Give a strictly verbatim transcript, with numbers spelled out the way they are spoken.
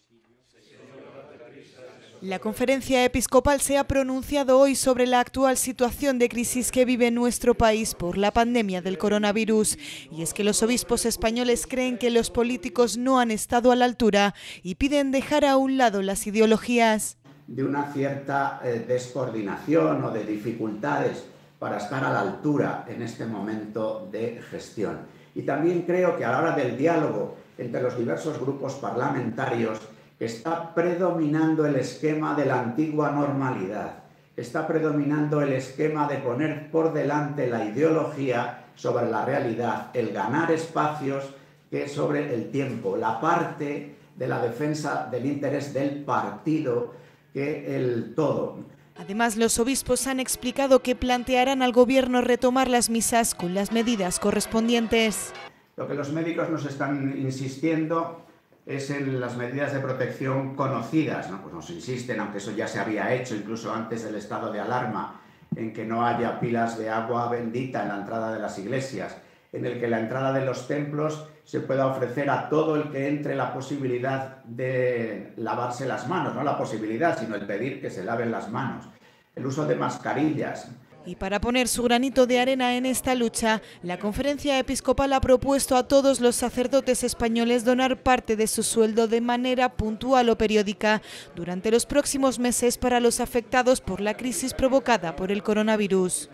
La Conferencia Episcopal se ha pronunciado hoy sobre la actual situación de crisis que vive nuestro país por la pandemia del coronavirus. Y es que los obispos españoles creen que los políticos no han estado a la altura y piden dejar a un lado las ideologías. De una cierta eh, descoordinación o de dificultades para estar a la altura en este momento de gestión. Y también creo que a la hora del diálogo entre los diversos grupos parlamentarios está predominando el esquema de la antigua normalidad, está predominando el esquema de poner por delante la ideología sobre la realidad, el ganar espacios que sobre el tiempo, la parte de la defensa del interés del partido que el todo. Además, los obispos han explicado que plantearán al gobierno retomar las misas con las medidas correspondientes. Lo que los médicos nos están insistiendo es en las medidas de protección conocidas, ¿no? Pues nos insisten, aunque eso ya se había hecho incluso antes del estado de alarma, en que no haya pilas de agua bendita en la entrada de las iglesias, en el que la entrada de los templos se pueda ofrecer a todo el que entre la posibilidad de lavarse las manos, no la posibilidad, sino el pedir que se laven las manos, el uso de mascarillas. Y para poner su granito de arena en esta lucha, la Conferencia Episcopal ha propuesto a todos los sacerdotes españoles donar parte de su sueldo de manera puntual o periódica durante los próximos meses para los afectados por la crisis provocada por el coronavirus.